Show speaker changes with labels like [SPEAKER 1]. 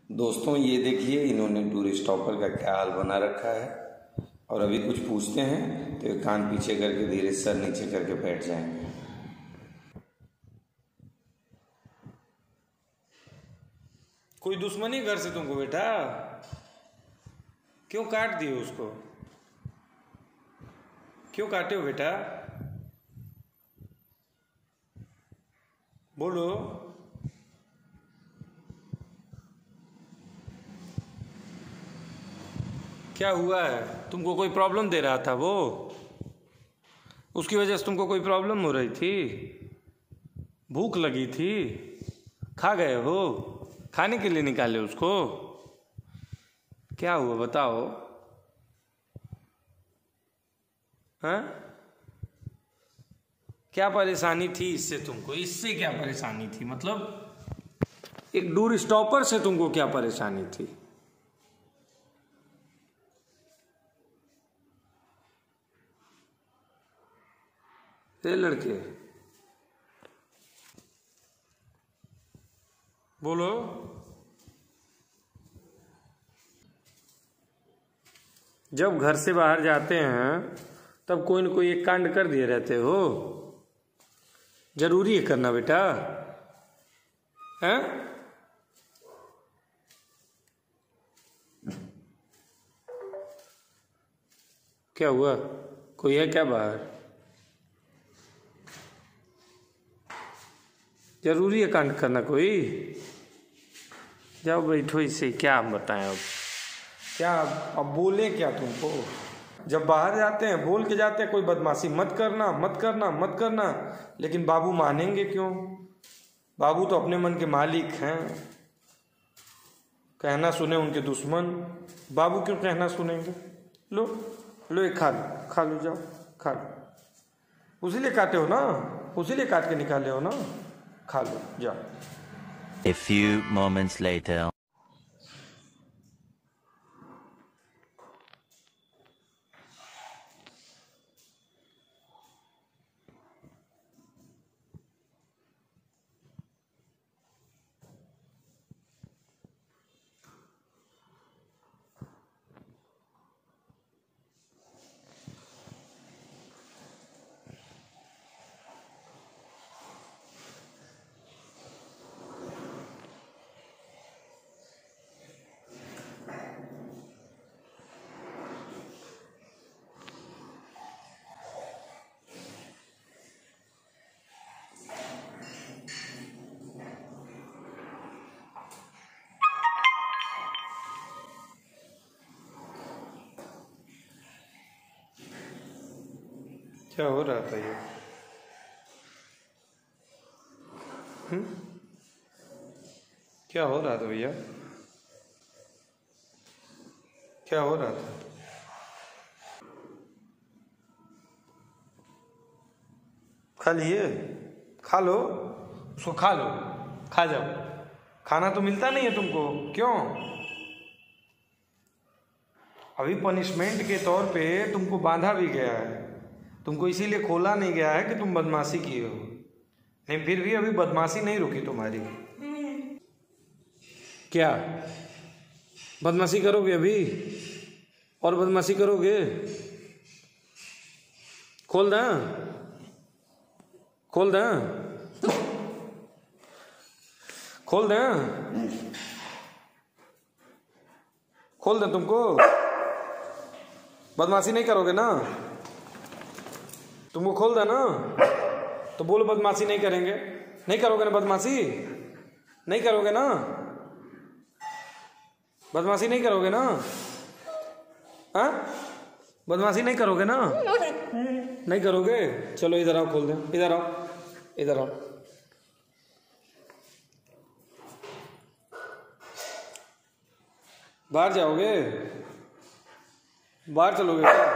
[SPEAKER 1] दोस्तों ये देखिए इन्होंने टूर स्टॉपर का क्या हाल बना रखा है। और अभी कुछ पूछते हैं तो ये कान पीछे करके धीरे सर नीचे करके बैठ जाएंगे।
[SPEAKER 2] कोई दुश्मनी घर से तुमको बेटा? क्यों काट दिए उसको? क्यों काटे हो बेटा? बोलो। क्या हुआ है? तुमको कोई प्रॉब्लम दे रहा था वो? उसकी वजह से तुमको कोई प्रॉब्लम हो रही थी? भूख लगी थी? खा गए हो? खाने के लिए निकाले उसको? क्या हुआ बताओ? हाँ? क्या परेशानी थी इससे तुमको? इससे क्या परेशानी थी? मतलब एक डोर स्टॉपर से तुमको क्या परेशानी थी? ये लड़के बोलो। जब घर से बाहर जाते हैं तब कोई न कोई एक कांड कर दिए रहते हो। जरूरी है करना बेटा? हैं? क्या हुआ? कोई है क्या बाहर? जरूरी है कांड करना कोई? जाओ बैठो इसे। क्या हम बताएं अब? क्या अब बोले क्या तुमको? जब बाहर जाते हैं बोल के जाते हैं कोई बदमाशी मत करना मत करना मत करना, लेकिन बाबू मानेंगे क्यों? बाबू तो अपने मन के मालिक हैं। कहना सुने उनके दुश्मन। बाबू क्यों कहना सुनेंगे? लो लो ये खा लो जाओ खा लो। उसी लिए काटे हो ना? उसी लिए काट के निकाले हो ना? खा लो जाओ।
[SPEAKER 3] A few moments later.
[SPEAKER 2] क्या हो रहा था ये? क्या हो रहा था भैया? क्या हो रहा था? खा लिए? खा लो उसको, खा लो, खा जाओ। खाना तो मिलता नहीं है तुमको, क्यों? अभी पनिशमेंट के तौर पे तुमको बांधा भी गया है। तुमको इसीलिए खोला नहीं गया है कि तुम बदमाशी किए हो। नहीं फिर भी अभी बदमाशी नहीं रुकी तुम्हारी। क्या बदमाशी करोगे अभी? और बदमाशी करोगे? खोल दें? खोल दें? खोल दें? खोल दें तुमको? बदमाशी नहीं करोगे ना? तुमको खोल दें ना? तो बोलो बदमाशी नहीं करेंगे। नहीं करोगे ना बदमाशी? नहीं करोगे ना? बदमाशी नहीं करोगे ना? हाँ? बदमाशी नहीं करोगे ना? नहीं करोगे? चलो इधर आओ, खोल दें। इधर आओ, इधर आओ। बाहर जाओगे? बाहर चलोगे क्या?